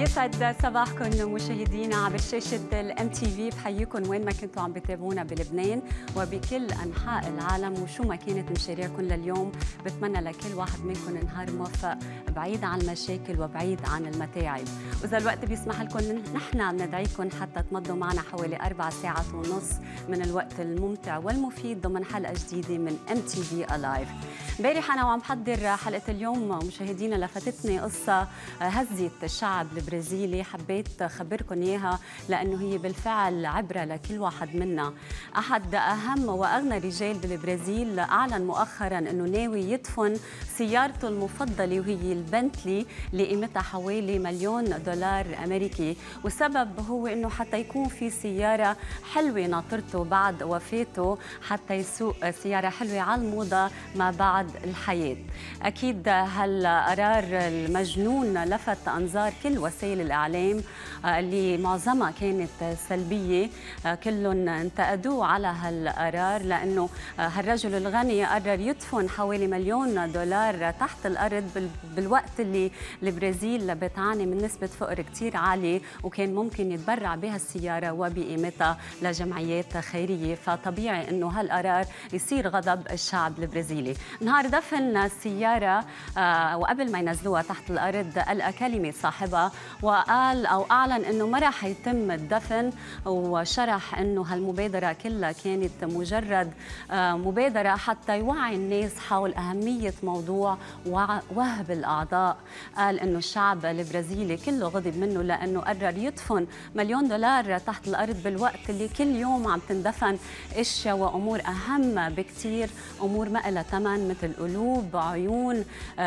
يسعد صباحكم مشاهدينا عبر شاشة الام تي في. بحييكم وين ما كنتوا عم بتابعونا بلبنان وبكل انحاء العالم وشو ما كانت مشاريعكم لليوم. بتمنى لكل واحد منكم نهار موفق بعيد عن المشاكل وبعيد عن المتاعب. واذا الوقت بيسمح لكم نحن بندعيكم حتى تمضوا معنا حوالي 4 ساعات ونص من الوقت الممتع والمفيد ضمن حلقة جديدة من ام تي في الايف. امبارح انا وعم بحضر حلقة اليوم مشاهدينا لفتتني قصة هزت الشعب البرازيلي، حبيت أخبركم إياها لأنه هي بالفعل عبرة لكل واحد منا. أحد أهم وأغنى الرجال بالبرازيل أعلن مؤخراً أنه ناوي يدفن سيارته المفضلة وهي البنتلي اللي قيمتها حوالي $1,000,000 أمريكي، والسبب هو أنه حتى يكون في سيارة حلوة ناطرته بعد وفاته، حتى يسوق سيارة حلوة على الموضة ما بعد الحياة. أكيد هالقرار المجنون لفت أنظار كل وسائل الإعلام اللي معظمها كانت سلبية، كلهم انتقدوه على هالقرار لأنه هالرجل الغني قرر يدفن حوالي $1,000,000 تحت الأرض بالوقت اللي البرازيل بتعاني من نسبة فقر كتير عالية، وكان ممكن يتبرع بها السيارة وبقيمتها لجمعيات خيرية. فطبيعي أنه هالقرار يصير غضب الشعب البرازيلي. نهار دفن السيارة وقبل ما ينزلوها تحت الأرض ألقى كلمة صاحبها وقال أو أعلن أنه ما راح يتم الدفن، وشرح أنه هالمبادرة كلها كانت مجرد مبادرة حتى يوعي الناس حول أهمية موضوع وهب الأعضاء. قال أنه الشعب البرازيلي كله غضب منه لأنه قرر يدفن $1,000,000 تحت الأرض بالوقت اللي كل يوم عم تندفن أشياء وأمور أهم بكتير، أمور ما لها ثمن مثل قلوب، عيون،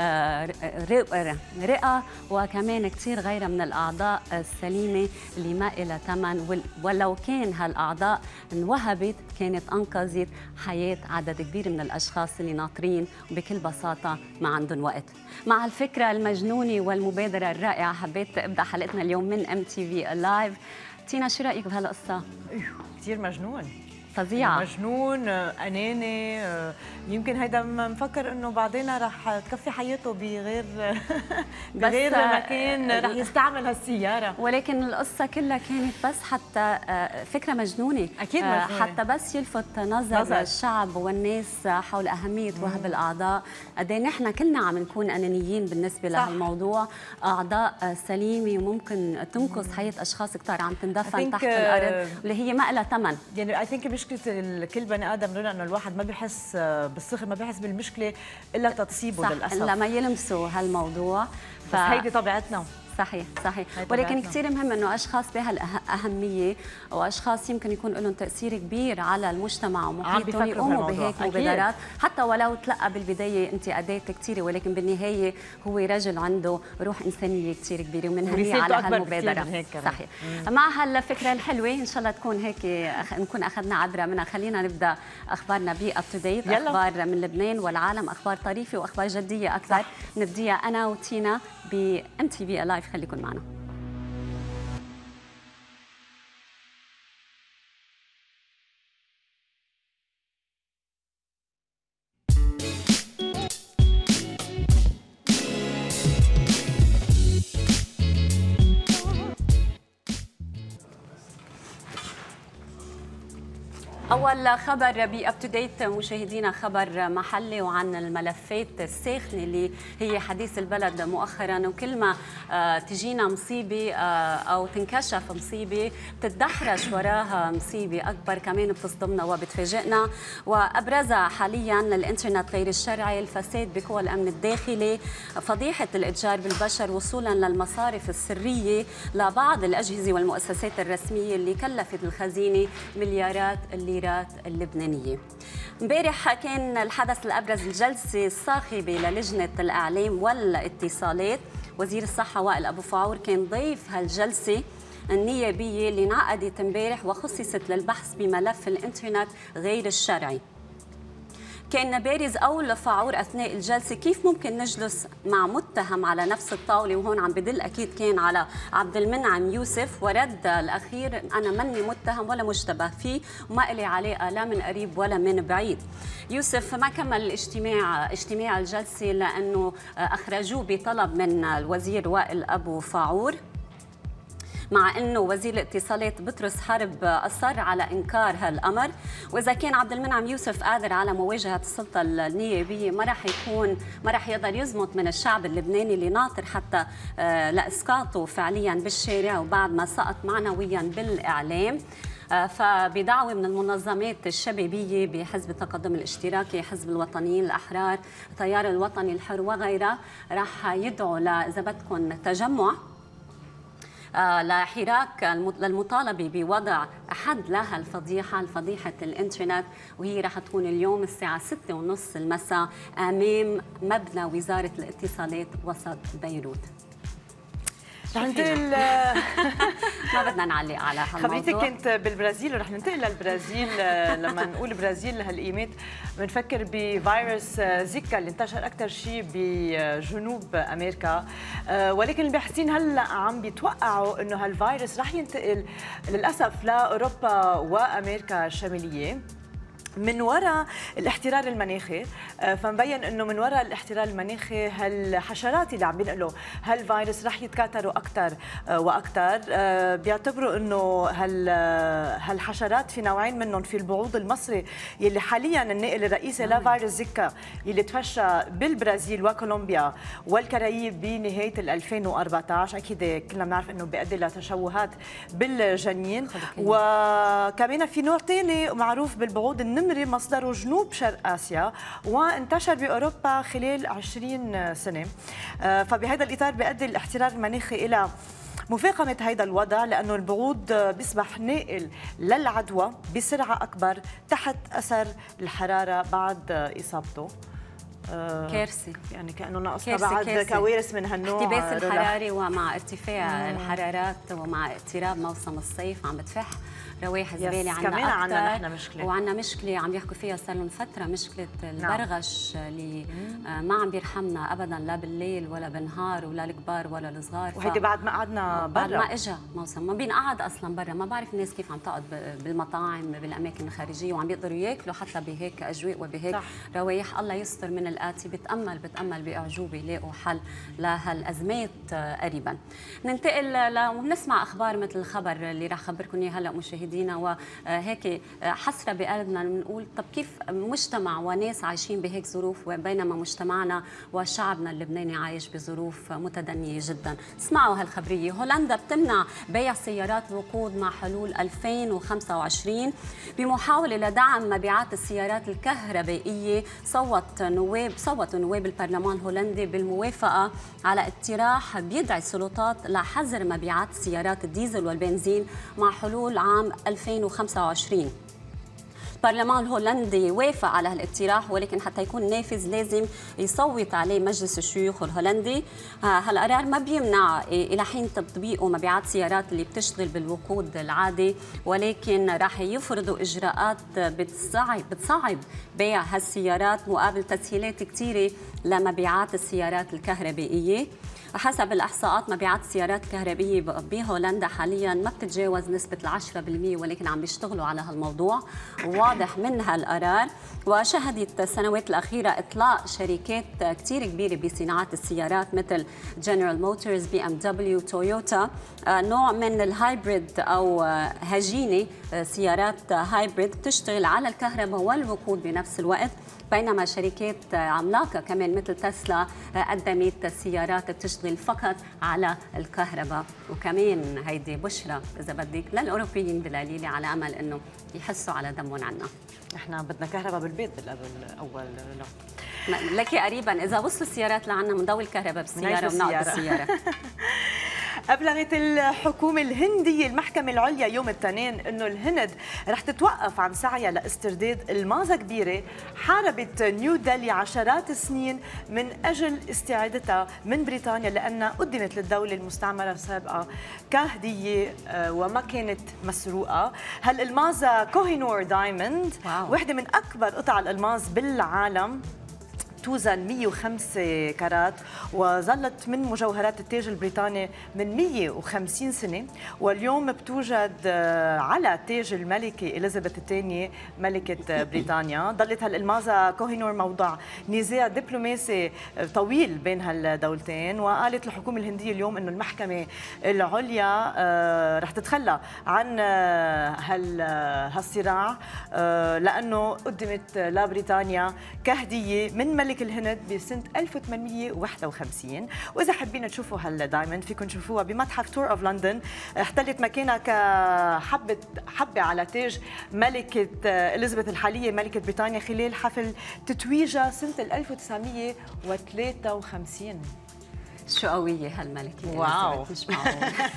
رئة، وكمان كتير غيرها من الأعضاء السليمة اللي ما لها ثمن، ولو كان هالأعضاء انوهبت كانت أنقذت حياة عدد كبير من الأشخاص اللي ناطرين وبكل بساطة ما عندهم وقت. مع الفكرة المجنونة والمبادرة الرائعة حبيت أبدأ حلقتنا اليوم من ام تي في لايف. تينا شو رأيك بهالقصة؟ كتير مجنون، فظيعة، مجنون، أناني. يمكن هيدا مفكر انه بعدين رح تكفي حياته بغير مكان رح يستعمل هالسيارة، ولكن القصة كلها كانت بس حتى فكرة مجنونة، أكيد مجنونة، حتى بس يلفت نظر الشعب والناس حول أهمية وهب الأعضاء. قد ايه نحن كلنا عم نكون أنانيين بالنسبة لهالموضوع. أعضاء سليمة وممكن تنقذ حياة أشخاص كتار عم تندفن تحت الأرض واللي هي ما لها ثمن. يعني I think مشكلة كل بني آدم رنا إنه الواحد ما بيحس بالصغر، ما بيحس بالمشكلة إلا تصيبه للأسف، لما يلمسوا هالموضوع. بس هيدي طبيعتنا. صحيح، ولكن كثير مهم انه اشخاص بهالاهميه واشخاص يمكن يكون لهم تاثير كبير على المجتمع ومحيطهم يقوموا بهيك مبادرات، حتى ولو تلقى بالبدايه انتقادات كثيره، ولكن بالنهايه هو رجل عنده روح انسانيه كثير كبيره ومنهنيه على هالمبادره. صحيح. مع هالفكره الحلوه ان شاء الله تكون هيك نكون اخذنا عبره منها. خلينا نبدا اخبارنا اب تو ديت، اخبار من لبنان والعالم، اخبار طريفه واخبار جديه اكثر. نبديها انا وتينا بام تي في لايف. خليكن معنا. أول خبر بأب تو ديت مشاهدينا، خبر محلي وعن الملفات الساخنة اللي هي حديث البلد مؤخرا، وكل ما تجينا مصيبة أو تنكشف مصيبة بتتدحرج وراها مصيبة أكبر كمان بتصدمنا وبتفاجئنا، وأبرزها حاليا الإنترنت غير الشرعي، الفساد بقوى الأمن الداخلي، فضيحة الإتجار بالبشر وصولا للمصارف السرية لبعض الأجهزة والمؤسسات الرسمية اللي كلفت الخزينة مليارات الليرات اللبنانية. امبارح كان الحدث الأبرز الجلسة الصاخبة للجنة الإعلام والاتصالات. وزير الصحة وائل أبو فاعور كان ضيف هالجلسة النيابية اللي انعقدت امبارح وخصصت للبحث بملف الإنترنت غير الشرعي. كان بارز قول فاعور أثناء الجلسة كيف ممكن نجلس مع متهم على نفس الطاولة، وهون عم بدل أكيد كان على عبد المنعم يوسف، ورد الأخير أنا مني متهم ولا مشتبه فيه وما إلي علاقة لا من قريب ولا من بعيد. يوسف ما كمل اجتماع الجلسة لأنه أخرجوه بطلب من الوزير وائل أبو فاعور، مع أنه وزير الاتصالات بطرس حرب أصر على إنكار هالأمر. وإذا كان عبد المنعم يوسف قادر على مواجهة السلطة النيابية ما رح يقدر يزمط من الشعب اللبناني اللي ناطر حتى لإسقاطه فعليا بالشارع وبعد ما سقط معنويا بالإعلام. فبدعوة من المنظمات الشبابية بحزب التقدم الاشتراكي، حزب الوطنيين الأحرار، التيار الوطني الحر وغيرها رح يدعوا إذا بدكم تجمع لحراك للمطالبة بوضع حد لها الفضيحة، فضيحة الإنترنت، وهي رح تكون اليوم الساعة 6:30 المساء أمام مبنى وزارة الاتصالات وسط بيروت. رح ننتقل ما بدنا نعلق على هالموضوع. خبريتك كنت بالبرازيل ورح ننتقل للبرازيل. لما نقول برازيل هالقيمات بنفكر بفيروس زيكا اللي انتشر اكثر شيء بجنوب امريكا، ولكن الباحثين هلا عم بيتوقعوا انه هالفيروس رح ينتقل للاسف لاوروبا وامريكا الشماليه من وراء الاحترار المناخي. فمبين انه من وراء الاحترار المناخي هالحشرات اللي عم بينقلوا هالفيروس رح يتكاثروا اكثر واكثر. بيعتبروا انه هالحشرات في نوعين منهم، في البعوض المصري يلي حاليا الناقل الرئيسي لفيروس زيكا يلي تفشى بالبرازيل وكولومبيا والكاريب بنهايه 2014. اكيد كلنا بنعرف انه بيؤدي لتشوهات بالجنين. وكمان في نوع ثاني معروف بالبعوض النمري مصدره جنوب شرق آسيا وانتشر بأوروبا خلال 20 سنة. فبهذا الإطار بيؤدي الاحترار المناخي إلى مفاقمة هذا الوضع، لأنه البعوض بيصبح ناقل للعدوى بسرعة أكبر تحت أثر الحرارة بعد إصابته. كارثة، يعني كأنه ناقصنا بعد كوارث من هالنوع. احتباس الحراري ومع ارتفاع الحرارات ومع اقتراب موسم الصيف عم بتفح روايح زباله عنا اكثر. مشكلة. وعندنا مشكله عم يحكوا فيها صار لهم فتره، مشكله البرغش اللي ما عم بيرحمنا ابدا، لا بالليل ولا بالنهار ولا الكبار ولا الصغار. وهيدي بعد ما قعدنا برا، بعد ما اجى موسم ما بينقعد اصلا برا. ما بعرف الناس كيف عم تقعد بالمطاعم بالاماكن الخارجيه وعم بيقدروا ياكلوا حتى بهيك اجواء وبهيك روايح. الله يستر من الاتي. بتامل باعجوبه يلاقوا حل لهالازمات قريبا. ننتقل ونسمع اخبار مثل الخبر اللي راح اخبركم اياه هلا مشاهدينا، وهيك حسره بقلبنا بنقول طب كيف مجتمع وناس عايشين بهيك ظروف بينما مجتمعنا وشعبنا اللبناني عايش بظروف متدنيه جدا. اسمعوا هالخبريه. هولندا بتمنع بيع سيارات الوقود مع حلول 2025 بمحاوله لدعم مبيعات السيارات الكهربائيه. صوتوا نواب البرلمان الهولندي بالموافقه على اقتراح بيدعي السلطات لحظر مبيعات السيارات الديزل والبنزين مع حلول عام 2025. البرلمان الهولندي وافق على هالاقتراح، ولكن حتى يكون نافذ لازم يصوت عليه مجلس الشيوخ الهولندي. هالقرار ما بيمنع الى حين تطبيقه مبيعات سيارات اللي بتشتغل بالوقود العادي، ولكن راح يفرضوا اجراءات بتصعب بيع هالسيارات مقابل تسهيلات كثيره لمبيعات السيارات الكهربائيه. حسب الإحصاءات مبيعات السيارات الكهربائية بهولندا حاليا ما بتتجاوز نسبة 10%، ولكن عم بيشتغلوا على هالموضوع واضح من هالقرار. وشهدت السنوات الأخيرة إطلاق شركات كتير كبيرة بصناعة السيارات مثل جنرال موتورز، BMW، تويوتا نوع من الهايبريد أو هجينة، سيارات هايبريد بتشتغل على الكهرباء والوقود بنفس الوقت، بينما شركات عملاقة كمان مثل تسلا قدمت سيارات بتشتغل فقط على الكهرباء. وكمان هيدي بشرى إذا بدك للأوروبيين بالقليلة على أمل إنه يحسوا على دمهم عنا. احنا بدنا كهرباء بالبيت بالأول. لك قريبا إذا وصلوا السيارات لعنا بنضوي الكهرباء بالسيارة ونقضي السيارة. أبلغت الحكومة الهندية المحكمة العليا يوم الاثنين أنه الهند رح تتوقف عن سعيها لاسترداد المازة كبيرة حاربت نيو دلهي عشرات السنين من أجل استعادتها من بريطانيا، لأنها قدمت للدولة المستعمرة سابقا كهدية وما كانت مسروقة. هالالمازة كوهينور دايموند واحدة من أكبر قطع الألماس بالعالم، توزن 105 كارات، وظلت من مجوهرات التاج البريطاني من 150 سنة، واليوم بتوجد على تاج الملكة إليزابيث الثانية ملكة بريطانيا. ظلت هالألمازة كوهينور موضع نزاع دبلوماسي طويل بين هالدولتين، وقالت الحكومة الهندية اليوم أنه المحكمة العليا رح تتخلى عن هالصراع لأنه قدمت لبريطانيا كهدية من ملك الهند بسنة 1851. وإذا حابين تشوفوا هالدايموند فيكم تشوفوها بمتحف تور أوف لندن. احتلت مكانها كحبة على تاج ملكة إليزابيث الحالية ملكة بريطانيا خلال حفل تتويجها سنة 1953. شو قوية هالملكة. واو، مش معقول.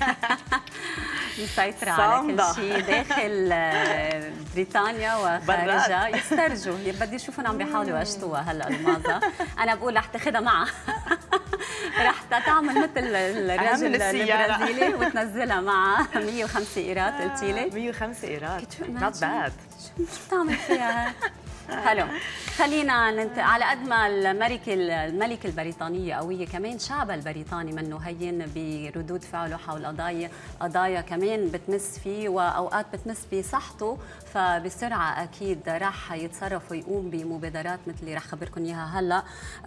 مسيطرة على كل شيء داخل بريطانيا وخارجها. يسترجوا، بدي اشوفهم عم بيحاولوا يشتوها هالألمازة. انا بقول رح تاخذها معها. رح تعمل مثل الرجل البرازيلي وتنزلها معها. 105 ايرات قلتي لي؟ 105 ايرات. not bad. شو بتعمل فيها؟ حلو. خلينا على قد ما الملكة البريطانية قوية، كمان شعبها البريطاني منه هين بردود فعله حول قضايا كمان بتمس فيه وأوقات بتمس بصحته، فبسرعة أكيد راح يتصرف ويقوم بمبادرات مثل اللي راح خبركم إياها هلأ.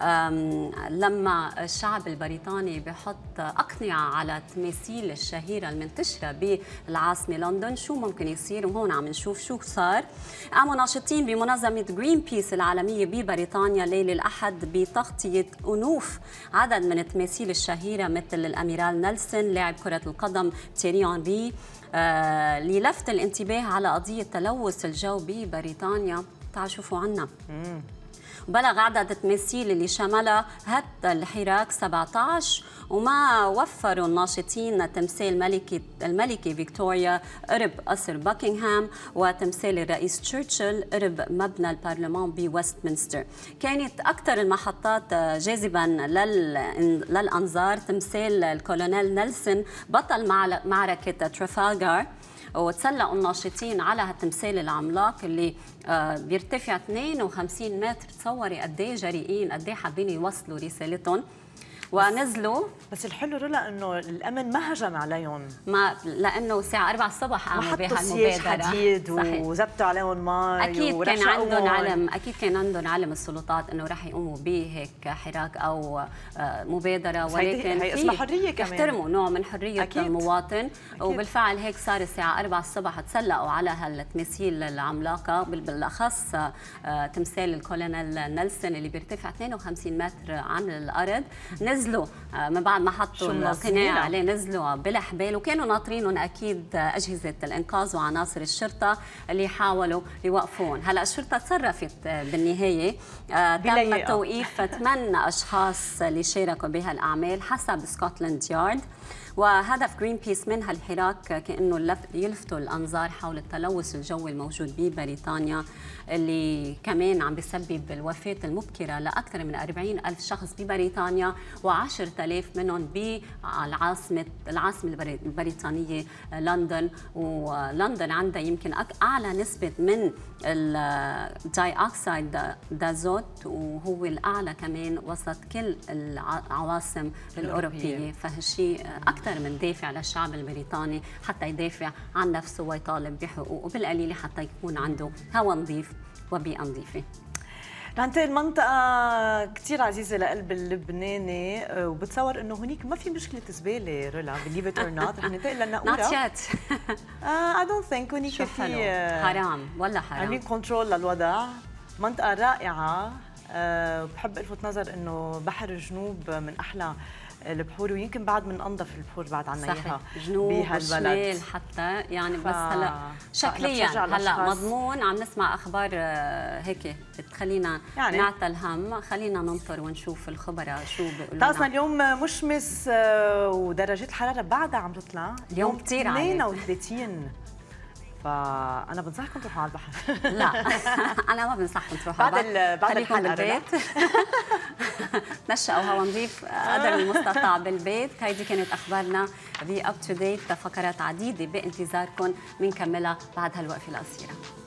لما الشعب البريطاني بحط أقنعة على تماثيل الشهيرة المنتشرة بالعاصمة لندن، شو ممكن يصير؟ وهون عم نشوف شو صار. قاموا ناشطين بمنظمة جرين بيس العالمية ببريطانيا ليلة الأحد بتغطية أنوف عدد من التماثيل الشهيرة مثل الأميرال نيلسون، لاعب كرة القدم تيري أنري، للفت الانتباه على قضية تلوث الجو ببريطانيا. تعالوا شوفوا عنا. بلغ عدد التماثيل اللي شملها هد الحراك 17، وما وفروا الناشطين تمثال الملكة فيكتوريا قرب قصر باكنغهام وتمثال الرئيس تشرشل قرب مبنى البرلمان بويستمنستر. كانت أكثر المحطات جاذبا للأنظار تمثال الكولونيل نيلسون بطل معركة ترافالغار، وتسلقوا الناشطين على هالتمثال العملاق اللي بيرتفع 52 متر. تصوري قد ايه جريئين، قد ايه حابين يوصلوا رسالتهم. ونزلوا. بس الحلو رولا انه الامن ما هجم عليهم، ما لانه الساعه 4 الصبح قاموا بهالمبادره حديد وزبطوا عليهم مي. اكيد كان عندهم علم، اكيد كان عندهم علم السلطات انه رح يقوموا بهيك حراك او مبادره، ولكن هي اسمها حريه كمان، يحترموا نوع من حريه أكيد. المواطن. أكيد. وبالفعل هيك صار الساعه 4 الصبح تسلقوا على هالتماثيل العملاقه، بالاخص تمثال الكولونيل نيلسون اللي بيرتفع 52 متر عن الارض. نزلوا من بعد ما حطوا القناع عليه، نزلوا بالحبال، وكانوا ناطرينهم اكيد اجهزه الانقاذ وعناصر الشرطه اللي حاولوا يوقفون. هلا الشرطه تصرفت بالنهايه، تم توقيف 8 اشخاص اللي شاركوا بهالاعمال حسب سكوتلاند يارد. وهدف جرين بيس من هالحراك كأنه يلفتوا الأنظار حول التلوث الجوي الموجود ببريطانيا، اللي كمان عم بيسبب الوفاة المبكرة لأكثر من 40,000 شخص ببريطانيا و10,000 منهم بالعاصمة البريطانية لندن. ولندن عندها يمكن أعلى نسبة من الداي أكسيد دازوت، وهو الأعلى كمان وسط كل العواصم الأوروبية. فهالشيء أكثر من دافع للشعب البريطاني حتى يدافع عن نفسه ويطالب بحقوقه، بالقليل حتى يكون عنده هواء نظيف وبيئة نظيفة. ننتقل منطقة كثير عزيزة لقلب اللبناني، وبتصور انه هنيك ما في مشكلة زبالة رولا، بليف ات اور نوت. رح ننتقل للنقورة. نوت يت. I don't think هنيك في حرام ولا حرام. عاملين كنترول للوضع. منطقة رائعة. بحب الفت نظر انه بحر الجنوب من احلى البحور، ويمكن بعد من انظف البحور بعد عنا اياها جنوب وشمال حتى يعني. بس هلا شكليا هلا مضمون عم نسمع اخبار هيك بتخلينا يعني نعتل هم. خلينا ننطر ونشوف الخبراء شو بيقولوا. طقسنا اليوم مشمس ودرجات الحراره بعدها عم تطلع اليوم كثير عالي 32. فأنا بنصحكم تروحوا على البحر. لا أنا ما بنصحكم تروحوا على البحر، بعد الحلقة بالبيت. نشأوا هوا نظيف قدر المستطاع بالبيت. هيدي كانت أخبارنا ب أب تو ديت، فقرات عديدة بانتظاركم بنكملها بعد هالوقفة القصيرة.